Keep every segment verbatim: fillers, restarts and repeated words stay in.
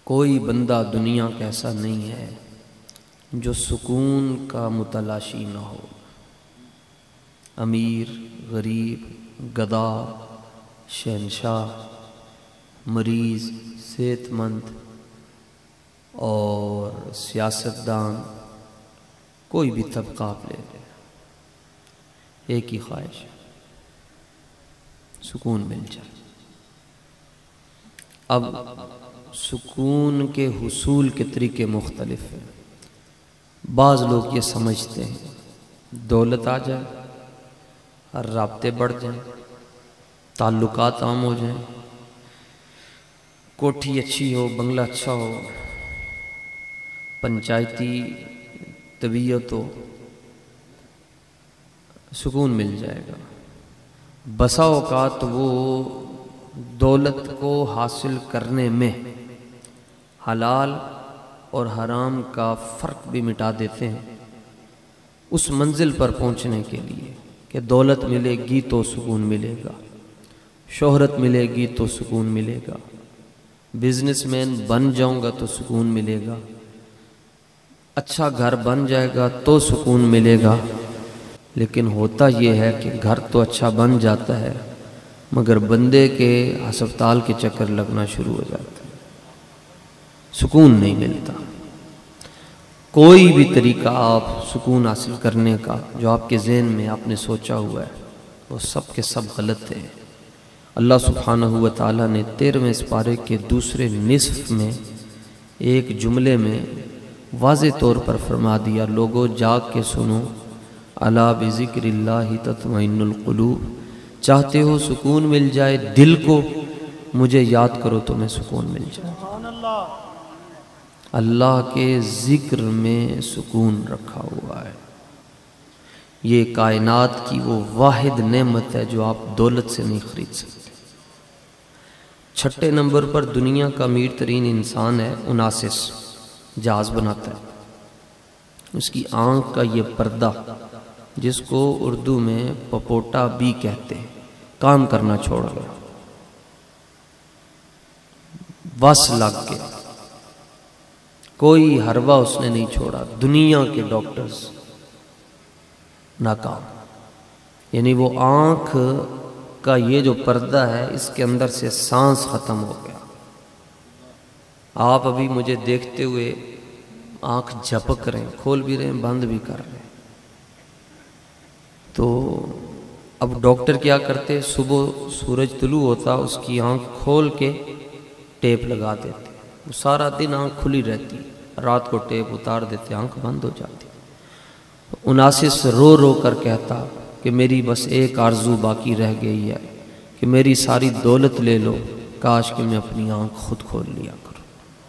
کوئی بندہ دنیا کا ایسا نہیں ہے جو سکون کا متلاشی نہ ہو. امیر، غریب، گدا، شہنشاہ، مریض، صحت مند اور سیاستدان، کوئی بھی طبقہ آپ لے لیں، ایک ہی خواہش ہے، سکون مل جائے. اب سکون کے حصول کے طریقے مختلف ہیں. بعض لوگ یہ سمجھتے ہیں دولت آ جائے، رابطے بڑھ جائیں، تعلقات عام ہو جائیں، کوٹھی اچھی ہو، بنگلہ اچھا ہو، پنچایتی طبیعت ہو، سکون مل جائے گا. بسا اوقات وہ دولت کو حاصل کرنے میں حلال اور حرام کا فرق بھی مٹا دیتے ہیں اس منزل پر پہنچنے کے لیے کہ دولت ملے گی تو سکون ملے گا، شہرت ملے گی تو سکون ملے گا، بزنس مین بن جاؤں گا تو سکون ملے گا، اچھا گھر بن جائے گا تو سکون ملے گا. لیکن ہوتا یہ ہے کہ گھر تو اچھا بن جاتا ہے مگر بندے کے ہسپتال کے چکر لگنا شروع ہو جاتا ہے، سکون نہیں ملتا. کوئی بھی طریقہ آپ سکون حاصل کرنے کا جو آپ کے ذہن میں آپ نے سوچا ہوا ہے وہ سب کے سب غلط ہے. اللہ سبحانہ و تعالیٰ نے تیرہویں سپارے کے دوسرے نصف میں ایک جملے میں واضح طور پر فرما دیا، لوگو جاگ کے سنو، الا بذکر اللہ تطمئن القلوب، چاہتے ہو سکون مل جائے دل کو، مجھے یاد کرو تمہیں سکون مل جائے. اللہ کے ذکر میں سکون رکھا ہوا ہے. یہ کائنات کی وہ واحد نعمت ہے جو آپ دولت سے نہیں خرید سکتے. چھٹے نمبر پر دنیا کا امیر ترین انسان ہے اناسس، جہاز بناتا ہے. اس کی آنکھ کا یہ پردہ جس کو اردو میں پپوٹا بھی کہتے ہیں، کام کرنا چھوڑ گیا، بس لگ گیا، کوئی حربہ اس نے نہیں چھوڑا. دنیا کے ڈاکٹرز ناکام. یعنی وہ آنکھ کا یہ جو پردہ ہے اس کے اندر سے سانس ختم ہو گیا. آپ ابھی مجھے دیکھتے ہوئے آنکھ جھپک رہے ہیں، کھول بھی رہے ہیں، بند بھی کر رہے ہیں. تو اب ڈاکٹر کیا کرتے، صبح سورج طلوع ہوتا اس کی آنکھ کھول کے ٹیپ لگا دیتے، وہ سارا دن آنکھ کھلی رہتی، رات کو ٹیپ اتار دیتے، آنکھ بند ہو جاتی. اناسس رو رو کر کہتا کہ میری بس ایک آرزو باقی رہ گئی ہے کہ میری ساری دولت لے لو، کاش کہ میں اپنی آنکھ خود کھول لیا کروں،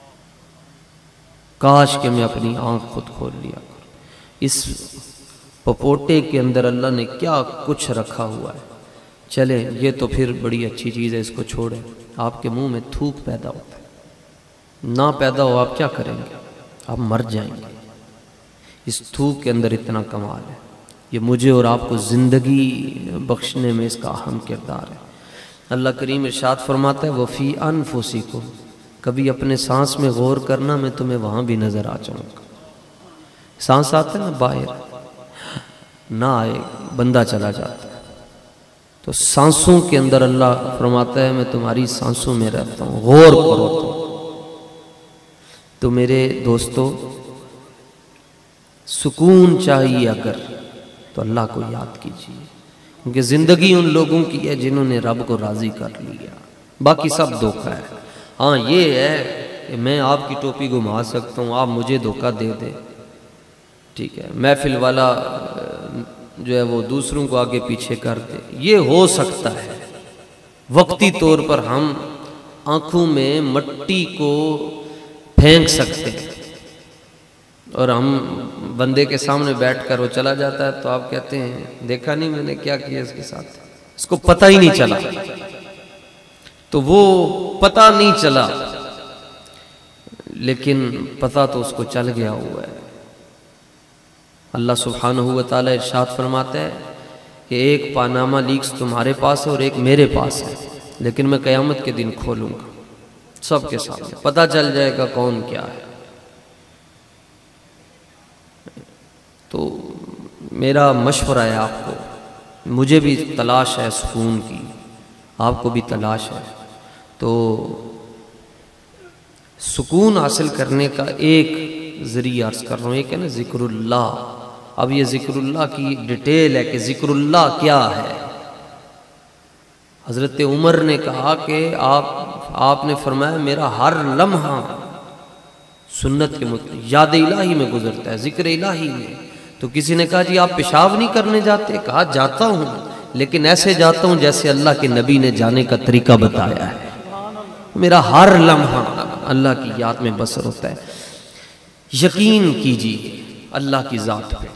کاش کہ میں اپنی آنکھ خود کھول لیا کروں. اس پپوٹے کے اندر اللہ نے کیا کچھ رکھا ہوا ہے. چلیں یہ تو پھر بڑی اچھی چیز ہے، اس کو چھوڑیں. آپ کے منہ میں تھوک پیدا ہوتا ہے، نہ پیدا ہو آپ کیا کریں گے؟ آپ مر جائیں گے. اس تھوک کے اندر اتنا کمال ہے. یہ مجھے اور آپ کو زندگی بخشنے میں اس کا اہم کردار ہے. اللہ کریم ارشاد فرماتا ہے وَفِي أَنفُسِكُمْ، کبھی اپنے سانس میں غور کرنا، میں تمہیں وہاں بھی نظر آ جاؤں گا. سانس آتا ہے نا باہر، نہ آئے بندہ چلا جاتا ہے. تو سانسوں کے اندر اللہ فرماتا ہے میں تمہاری سانسوں میں رہتا ہوں، غور کرو. تو میرے دوستو، سکون چاہیے اگر تو اللہ کو یاد کیجیے، کیونکہ زندگی ان لوگوں کی ہے جنہوں نے رب کو راضی کر لیا، باقی سب دھوکہ ہے. ہاں یہ ہے کہ میں آپ کی ٹوپی گھما سکتا ہوں، آپ مجھے دھوکہ دے دیں، ٹھیک ہے، محفل والا جو ہے وہ دوسروں کو آگے پیچھے کر دے، یہ ہو سکتا ہے. وقتی طور پر ہم آنکھوں میں مٹی کو پھینک سکتے ہیں اور ہم بندے کے سامنے بیٹھ کر وہ چلا جاتا ہے تو آپ کہتے ہیں دیکھا نہیں میں نے کیا کیا اس کے ساتھ، اس کو پتہ ہی نہیں چلا. تو وہ پتہ نہیں چلا لیکن پتہ تو اس کو چل گیا ہوا ہے. اللہ سبحانہ و تعالیٰ ارشاد فرماتا ہے کہ ایک پاناما لیکس تمہارے پاس ہے اور ایک میرے پاس ہے، لیکن میں قیامت کے دن کھولوں گا. سب کے سامنے پتہ چل جائے گا کون کیا ہے۔ تو میرا مشورہ ہے آپ کو، مجھے بھی تلاش ہے سکون کی، آپ کو بھی تلاش ہے، تو سکون حاصل کرنے کا ایک ذریعہ عرض کر رہا ہوں، ایک ہے نا ذکر اللہ۔ اب یہ ذکر اللہ کی ڈیٹیل ہے کہ ذکر اللہ کیا ہے۔ حضرت عمر نے کہا کہ آپ آپ نے فرمایا میرا ہر لمحہ سنت کے مطابق یاد الہی میں گزرتا ہے، ذکر الہی میں۔ تو کسی نے کہا جی آپ پیشاب نہیں کرنے جاتے؟ کہا جاتا ہوں، لیکن ایسے جاتا ہوں جیسے اللہ کے نبی نے جانے کا طریقہ بتایا ہے۔ میرا ہر لمحہ اللہ کی یاد میں بسر ہوتا ہے۔ یقین کیجیے اللہ کی ذات پہ،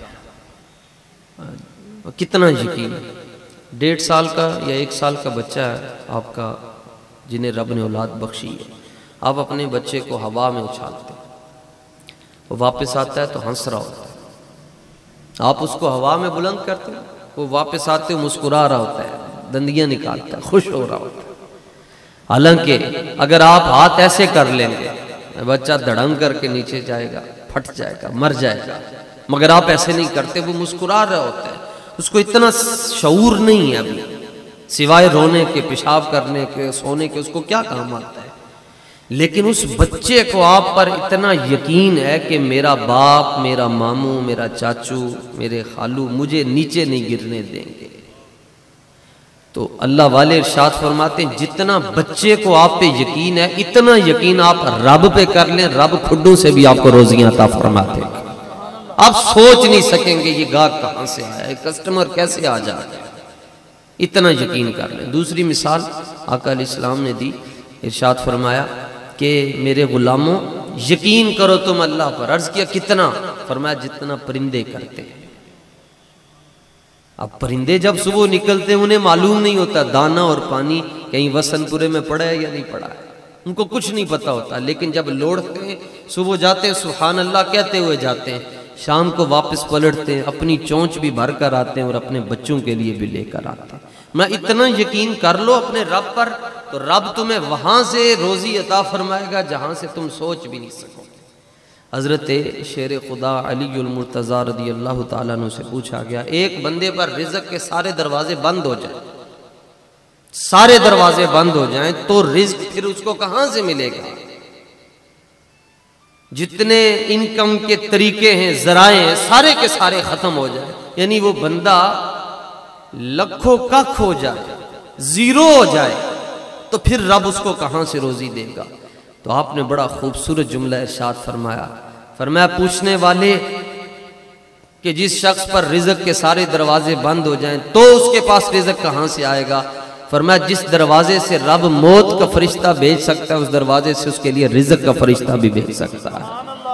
کتنا یقین۔ ڈیڑھ سال کا یا ایک سال کا بچہ ہے آپ کا جنہیں رب نے اولاد بخشی ہے، آپ اپنے بچے کو ہوا میں اچھالتے، وہ واپس آتا ہے تو ہنس رہا ہوتا ہے، آپ اس کو ہوا میں بلند کرتے ہیں، وہ واپس آتے ہوئے مسکرا رہا ہوتا ہے، دندیاں نکالتا ہے، خوش ہو رہا ہوتا ہے۔ حالانکہ اگر آپ ہاتھ ایسے کر لیں گے بچہ دھڑم کر کے نیچے جائے گا، پھٹ جائے گا، مر جائے گا، مگر آپ ایسے نہیں کرتے، وہ مسکرا رہا ہوتا ہے۔ اس کو اتنا شعور نہیں ہے ابھی، سوائے رونے کے، پیشاب کرنے کے، سونے کے، اس کو کیا کام آتا ہے؟ لیکن اس بچے کو آپ پر اتنا یقین ہے کہ میرا باپ، میرا ماموں، میرا چاچو، میرے خالو مجھے نیچے نہیں گرنے دیں گے۔ تو اللہ والے ارشاد فرماتے ہیں جتنا بچے کو آپ پہ یقین ہے اتنا یقین آپ رب پہ کر لیں، رب کھڈوں سے بھی آپ کو روزیاں عطا فرماتے ہیں۔ آپ سوچ نہیں سکیں گے یہ گاہک کہاں سے آیا ہے، کسٹمر کیسے آ جائے، اتنا یقین کر لیں۔ دوسری مثال آقا علیہ السلام نے دی، ارشاد فرمایا کہ میرے غلاموں یقین کرو تم اللہ پر۔ عرض کیا کتنا؟ فرمایا جتنا پرندے کرتے ہیں۔ اب پرندے جب صبح نکلتے ہیں انہیں معلوم نہیں ہوتا دانا اور پانی کہیں وسن پورے میں پڑا ہے یا نہیں پڑا ہے، ان کو کچھ نہیں پتا ہوتا، لیکن جب لوڑتے ہیں صبح جاتے ہیں سبحان اللہ کہتے ہوئے جاتے ہیں، شام کو واپس پلٹتے ہیں، اپنی چونچ بھی بھر کر آتے ہیں اور اپنے بچوں کے لیے بھی لے کر آتے ہیں۔ میں اتنا یقین کر لو اپنے رب پر تو رب تمہیں وہاں سے روزی عطا فرمائے گا جہاں سے تم سوچ بھی نہیں سکو۔ حضرت شیر خدا علی المرتضی رضی اللہ تعالیٰ عنہ سے پوچھا گیا ایک بندے پر رزق کے سارے دروازے بند ہو جائیں، سارے دروازے بند ہو جائیں تو رزق پھر اس کو کہاں سے ملے گا؟ جتنے انکم کے طریقے ہیں، ذرائع ہیں، سارے کے سارے ختم ہو جائیں، یعنی وہ بندہ لکھوں ککھ ہو جائے، زیرو ہو جائے، تو پھر رب اس کو کہاں سے روزی دے گا؟ تو آپ نے بڑا خوبصورت جملہ ارشاد فرمایا، فرمایا پوچھنے والے کہ جس شخص پر رزق کے سارے دروازے بند ہو جائیں تو اس کے پاس رزق کہاں سے آئے گا؟ فرمایا جس دروازے سے رب موت کا فرشتہ بھیج سکتا ہے اس دروازے سے اس کے لیے رزق کا فرشتہ بھی بھیج سکتا ہے۔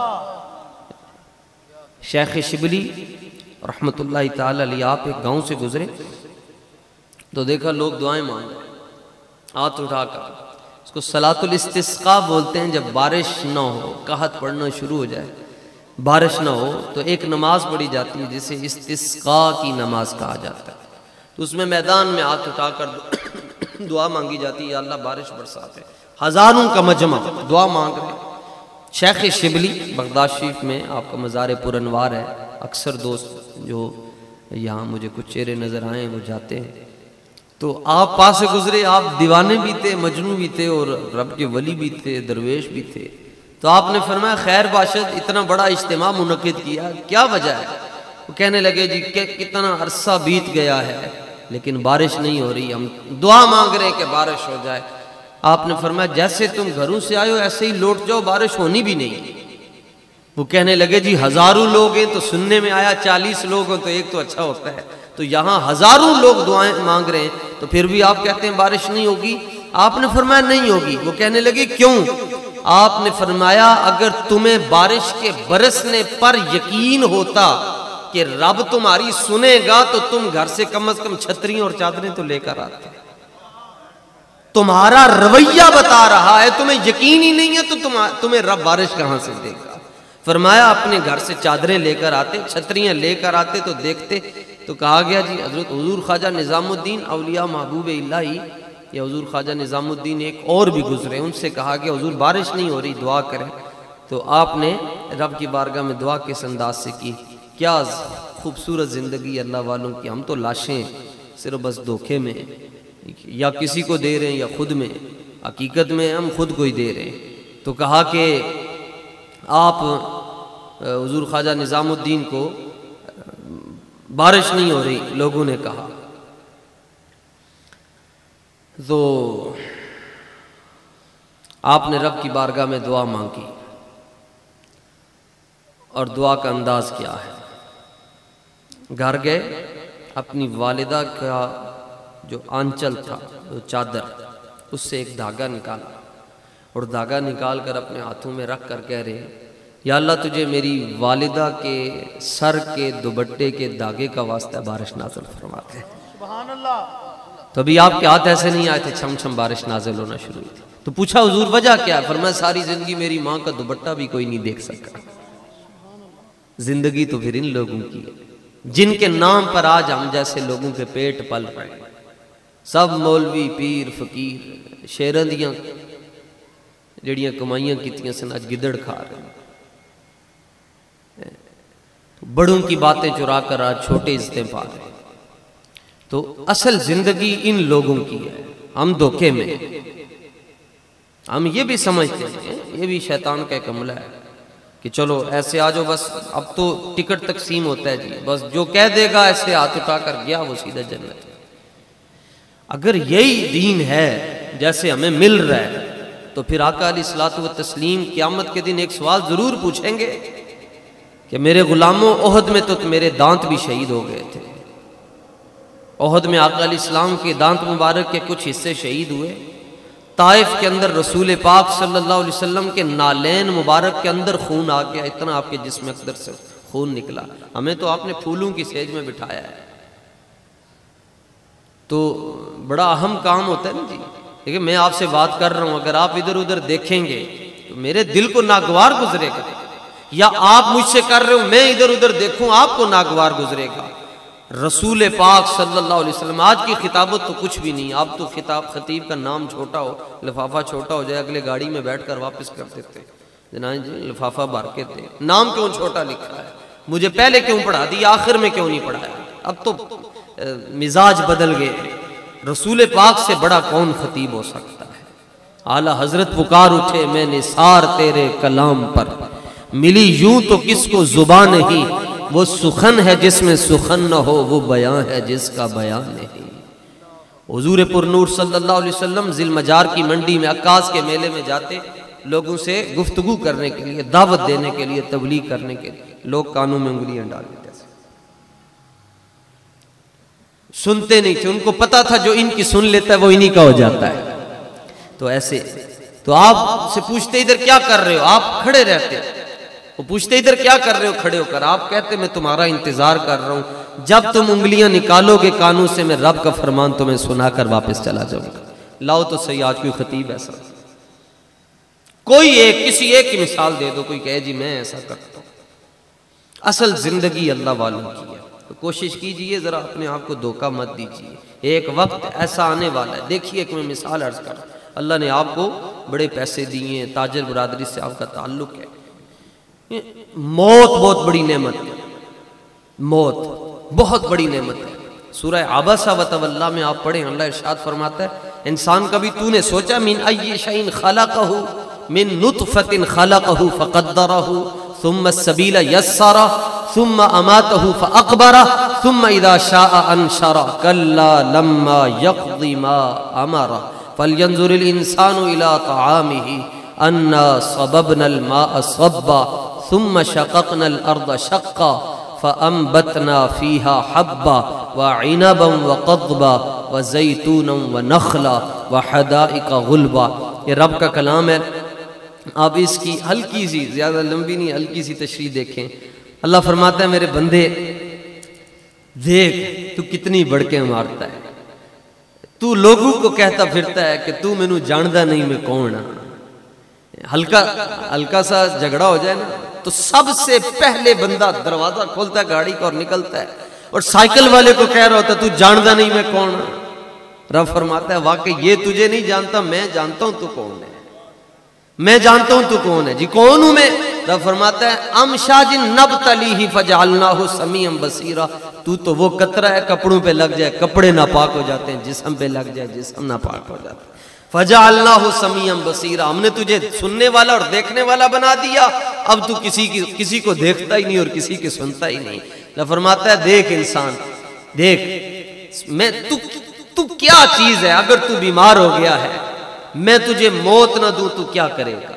شیخ شبلی رحمت اللہ تعالی علیہ آپ ایک گاؤں سے گزرے تو دیکھا لوگ دعائیں مانگ رہے ہیں، ہاتھ اٹھا کر، اس کو صلاۃ الاستسقاء بولتے ہیں۔ جب بارش نہ ہو، قحط پڑنا شروع ہو جائے، بارش نہ ہو تو ایک نماز پڑھی جاتی ہے جسے استسقاء کی نماز کہا جاتا ہے۔ تو اس میں میدان میں ہاتھ اٹھا کر دعا مانگی جاتی ہے، یا اللہ بارش برساتے، ہزاروں کا مجمع دعا مانگ رہے ہیں۔ شیخ شبلی بغداد شریف میں آپ کا مزار پر انوار ہے، اکثر دوست جو یہاں مجھے کچھ چہرے نظر آئے وہ جاتے ہیں، تو آپ پاس سے گزرے، آپ دیوانے بھی تھے، مجنون بھی تھے اور رب کے ولی بھی تھے، درویش بھی تھے، تو آپ نے فرمایا خیر باشد اتنا بڑا اجتماع منعقد کیا، کیا وجہ ہے؟ وہ کہنے لگے جی کہ کتنا عرصہ بیت گیا ہے لیکن بارش نہیں ہو رہی، ہم دعا مانگ رہے ہیں کہ بارش ہو جائے۔ آپ نے فرمایا جیسے تم گھروں سے آئے ہو ایسے ہی لوٹ جاؤ، بارش ہونی بھی نہیں۔ وہ کہنے لگے جی ہزاروں لوگ ہیں تو سننے میں آیا چالیس لوگ ہیں تو ایک تو اچھا ہوتا ہے، تو یہاں ہزاروں لوگ دعائیں مانگ رہے ہیں تو پھر بھی آپ کہتے ہیں بارش نہیں ہوگی؟ آپ نے فرمایا نہیں ہوگی۔ وہ کہنے لگے کیوں؟ آپ نے فرمایا اگر تمہیں بارش کے برسنے پر یقین ہوتا کہ رب تمہاری سنے گا تو تم گھر سے کم از کم چھتریاں اور چادریں تو لے کر آتے۔ تمہارا رویہ بتا رہا ہے، تمہیں یقین ہی نہیں ہے تو تمہیں رب بارش کہاں سے دے گا؟ فرمایا اپنے گھر سے چادریں لے کر آتے، چھتریاں لے کر آتے تو دیکھتے تو کہا گیا جی حضرت حضور خواجہ نظام الدین اولیاء محبوب الہی یا حضور خواجہ نظام الدین ایک اور بھی گزرے، ان سے کہا کہ حضور بارش نہیں ہو رہی، دعا کریں، تو آپ نے رب کی بارگاہ میں دعا کس انداز سے کی؟ کیا خوبصورت زندگی اللہ والوں کی، ہم تو لاشیں صرف بس دھوکے میں یا کسی کو دے رہے ہیں یا خود میں، حقیقت میں ہم خود کو ہی دے رہے ہیں۔ تو کہا کہ آپ حضور خواجہ نظام الدین کو بارش نہیں ہو رہی، لوگوں نے کہا، تو آپ نے رب کی بارگاہ میں دعا مانگی، اور دعا کا انداز کیا ہے؟ گھر گئے، اپنی والدہ کا جو آنچل تھا، جو چادر، اس سے ایک دھاگا نکالا، اور دھاگا نکال کر اپنے ہاتھوں میں رکھ کر کہہ رہے ہیں یا اللہ تجھے میری والدہ کے سر کے دوپٹے کے دھاگے کا واسطہ بارش نازل فرماتے ہیں۔ سبحان اللہ۔ تو ابھی آپ کے ہاتھ ایسے نہیں آئے تھے، چھم چھم بارش نازل ہونا شروع ہوئی تھی۔ تو پوچھا حضور وجہ کیا ہے؟ فرمایا ساری زندگی میری ماں کا دوپٹہ بھی کوئی نہیں دیکھ سکا۔ زندگی تو پھر ان لوگوں کی ہے جن کے نام پر آج ہم جیسے لوگوں کے پیٹ پل رہے ہیں، سب مولوی، پیر، فقیر، شیراں دیاں جڑیاں کمائیاں کیتیاں سن اج گدڑ کھا رہے ہیں، بڑوں کی باتیں چرا کر آج چھوٹے عزتیں پا رہے ہیں۔ تو اصل زندگی ان لوگوں کی ہے، ہم دھوکے میں، ہم یہ بھی سمجھتے ہیں، یہ بھی شیطان کا ایک عملہ ہے کہ چلو ایسے آ جاؤ، بس اب تو ٹکٹ تقسیم ہوتا ہے جی، بس جو کہہ دے گا ایسے ہاتھ اٹھا کر گیا وہ سیدھا جنت ہے۔ اگر یہی دین ہے جیسے ہمیں مل رہا ہے تو پھر آقا علیہ الصلوۃ والتسلیم قیامت کے دن ایک سوال ضرور پوچھیں گے کہ میرے غلاموں، احد میں تو میرے دانت بھی شہید ہو گئے تھے، احد میں آقا علیہ السلام کے دانت مبارک کے کچھ حصے شہید ہوئے، طائف کے اندر رسول پاک صلی اللہ علیہ وسلم کے نالین مبارک کے اندر خون آ گیا، اتنا آپ کے جسم اقدر سے خون نکلا، ہمیں تو آپ نے پھولوں کی سیج میں بٹھایا ہے۔ تو بڑا اہم کام ہوتا ہے نا جی، لیکن میں آپ سے بات کر رہا ہوں، اگر آپ ادھر ادھر دیکھیں گے تو میرے دل کو ناگوار گزرے گا، یا آپ مجھ سے کر رہے ہو میں ادھر ادھر دیکھوں آپ کو ناگوار گزرے گا۔ رسول پاک صلی اللہ علیہ وسلم، آج کی خطابت تو کچھ بھی نہیں، اب تو خطاب خطیب کا نام چھوٹا ہو، لفافہ چھوٹا ہو جائے، اگلے گاڑی میں بیٹھ کر واپس کر دیتے، جناب جی لفافہ بھر کے دے، نام کیوں چھوٹا لکھا ہے، مجھے پہلے کیوں پڑھا دیا، آخر میں کیوں نہیں پڑھایا؟ اب تو مزاج بدل گئے، رسول پاک سے بڑا کون خطیب ہو سکتا ہے؟ اعلیٰ حضرت پکار اٹھے میں نثار تیرے کلام پر، ملی یوں تو کس کو زبان نہیں، وہ سخن ہے جس میں سخن نہ ہو، وہ بیان ہے جس کا بیان نہیں۔ حضور پر نور صلی اللہ علیہ وسلم ذی المجار کی منڈی میں، عکاظ کے میلے میں جاتے، لوگوں سے گفتگو کرنے کے لیے، دعوت دینے کے لیے، تبلیغ کرنے کے لیے، لوگ کانوں میں انگلیاں ڈال دیتے، سنتے نہیں تھے، ان کو پتا تھا جو ان کی سن لیتا ہے وہ انہی کا ہو جاتا ہے۔ تو ایسے تو آپ سے پوچھتے ادھر کیا کر رہے ہو، آپ کھڑے رہتے، وہ پوچھتے ادھر کیا کر رہے ہو کھڑے ہو کر، آپ کہتے میں تمہارا انتظار کر رہا ہوں، جب تم انگلیاں نکالو گے کانوں سے میں رب کا فرمان تمہیں سنا کر واپس چلا جاؤں گا۔ لاؤ تو صحیح، آج کوئی خطیب ایسا، کوئی ایک کسی ایک کی مثال دے دو، کوئی کہے جی میں ایسا کرتا ہوں۔ اصل زندگی اللہ والوں کی ہے، تو کوشش کیجئے ذرا اپنے آپ کو دھوکہ مت دیجئے، ایک وقت ایسا آنے والا ہے۔ دیکھیے ایک میں مثال عرض کر، اللہ نے آپ کو بڑے پیسے دیے ہیں، تاجر برادری سے آپ کا تعلق ہے، موت بہت بڑی نعمت ہے، موت بہت بڑی نعمت ہے۔ سورہ عبسہ وتولی میں آپ پڑھیں، اللہ ارشاد فرماتا ہے انسان کبھی تو نے سوچا من ای شیء خلقہ من نطفۃ خلقہ فقدرہ ثم السبیل یسرہ ثم اماتہ فاقبرہ ثم اذا شاء انشرہ کلا لما یقض ما امرہ فلینظر الانسان الى طعامہ انا صببنا الماء صبا ثم شققنا الارض شقا فانبتنا فيها حبا وعنبا وقضبا وزيتونا ونخلا وحدائق غلبا۔ یہ رب کا کلام ہے، آپ اس کی ہلکی سی، زیادہ لمبی نہیں، ہلکی سی تشریح دیکھیں۔ اللہ فرماتا ہے میرے بندے دیکھ تو کتنی بڑکیں مارتا ہے، تو لوگوں کو کہتا پھرتا ہے کہ تو مینوں جاندا نہیں میں کون ہاں۔ ہلکا ہلکا سا جھگڑا ہو جائے نا تو سب سے پہلے بندہ دروازہ کھولتا ہے گاڑی کا اور نکلتا ہے، اور سائیکل والے کو کہہ رہا ہوتا ہے تو جاندا نہیں میں کون ہوں۔ رب فرماتا ہے واقعی یہ تجھے نہیں جانتا، میں جانتا ہوں تو کون ہے، میں جانتا ہوں تو کون ہے، جی کون ہوں میں؟ رب فرماتا ہے ام شاج نبتلیہ فجعلناہ سمیعا بصیرا، تو تو وہ قطرہ ہے کپڑوں پہ لگ جائے کپڑے ناپاک ہو جاتے ہیں، جسم پہ لگ جائے جسم ناپاک ہو جاتا ہے، فجعلناہ سمیعا بصیرا، ہم نے تجھے سننے والا اور دیکھنے والا بنا دیا، اب تو کسی کی کسی کو دیکھتا ہی نہیں اور کسی کی سنتا ہی نہیں۔ رب فرماتا ہے دیکھ انسان دیکھ، میں تو تو کیا چیز ہے، اگر تو بیمار ہو گیا ہے میں تجھے موت نہ دوں تو کیا کرے گا؟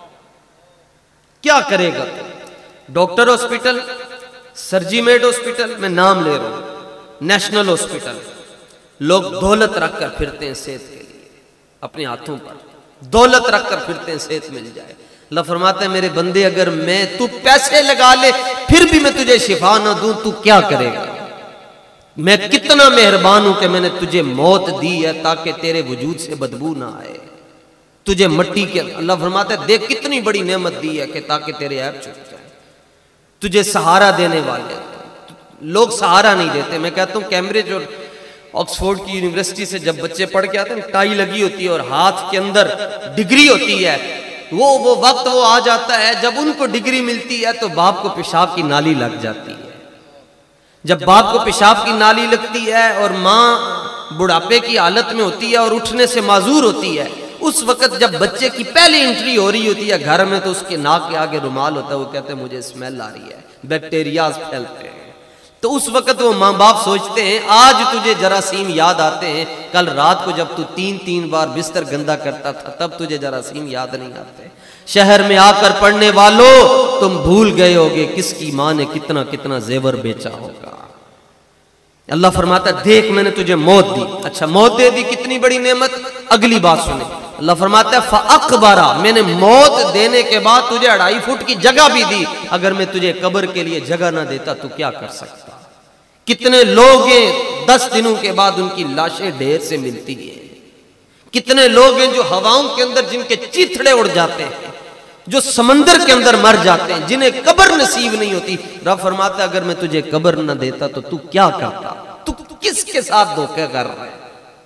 کیا کرے گا؟ Doctor hospital, Surgimed hospital, میں نام لے رہا ہوں، نیشنل ہاسپٹل، لوگ دولت رکھ کر پھرتے ہیں صحت کے لیے، اپنے ہاتھوں پر دولت رکھ کر پھرتے ہیں صحت مل جائے۔ اللہ فرماتا ہے میرے بندے اگر میں تو پیسے لگا لے پھر بھی میں تجھے شفا نہ دوں تو کیا کرے گا؟ میں کتنا مہربان ہوں کہ میں نے تجھے موت دی ہے تاکہ تیرے وجود سے بدبو نہ آئے، تجھے مٹی کے، اللہ فرماتا ہے دیکھ کتنی بڑی نعمت دی ہے کہ تاکہ تیرے عیب چھپ جائے، تجھے سہارا دینے والے، لوگ سہارا نہیں دیتے۔ میں کہتا ہوں کیمبرج اور آکسفورڈ کی یونیورسٹی سے جب بچے پڑھ کے آتے ہیں ٹائی لگی ہوتی ہے اور ہاتھ کے اندر ڈگری ہوتی ہے، وہ وہ وقت وہ آ جاتا ہے جب ان کو ڈگری ملتی ہے تو باپ کو پیشاب کی نالی لگ جاتی ہے، جب باپ کو پیشاب کی نالی لگتی ہے اور ماں بڑھاپے کی حالت میں ہوتی ہے اور اٹھنے سے معذور ہوتی ہے، اس وقت جب بچے کی پہلی انٹری ہو رہی ہوتی ہے گھر میں تو اس کے ناک کے آگے رومال ہوتا ہے، وہ کہتے ہیں مجھے اسمیل آ رہی ہے، بیکٹیریاز پھیلتے ہیں، تو اس وقت وہ ماں باپ سوچتے ہیں آج تجھے جراثیم یاد آتے ہیں، کل رات کو جب تو تین تین بار بستر گندا کرتا تھا تب تجھے جراثیم یاد نہیں آتے۔ شہر میں آ کر پڑھنے والوں تم بھول گئے ہوگے کس کی ماں نے کتنا کتنا زیور بیچا ہوگا۔ اللہ فرماتا ہے دیکھ میں نے تجھے موت دی، اچھا موت دے دی کتنی بڑی نعمت، اگلی بات سنیں، اللہ فرماتا ہے فَأَقْبَرَ، میں نے موت دینے کے بعد تجھے اڑائی فٹ کی جگہ بھی دی، اگر میں تجھے قبر کے لیے جگہ نہ دیتا تو کیا کر سکتا؟ کتنے لوگ ہیں دس دنوں کے بعد ان کی لاشیں ڈھیر سے ملتی ہیں، کتنے لوگ ہیں جو ہواؤں کے اندر جن کے چیتھڑے اڑ جاتے ہیں، جو سمندر کے اندر مر جاتے ہیں، جنہیں قبر نصیب نہیں ہوتی۔ رب فرماتا ہے اگر میں تجھے قبر نہ دیتا تو تو کیا کرتا؟ تو کس کے ساتھ دھوکہ کر رہا ہے؟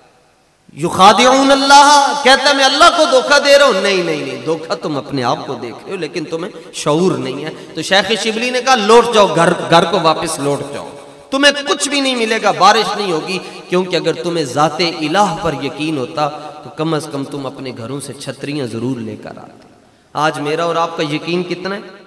یخادعون اللہ، کہتا ہے میں اللہ کو دھوکہ دے رہا ہوں، نہیں نہیں نہیں، دھوکہ تم اپنے آپ کو دیکھ رہے ہو لیکن تمہیں شعور نہیں ہے۔ تو شیخ شبلی نے کہا لوٹ جاؤ گھر، گھر کو واپس لوٹ جاؤ، تمہیں کچھ بھی نہیں ملے گا، بارش نہیں ہوگی، کیونکہ اگر تمہیں ذات الہ پر یقین ہوتا تو کم از کم تم اپنے گھروں سے چھتریاں ضرور لے کر آتے۔ آج میرا اور آپ کا یقین کتنا ہے؟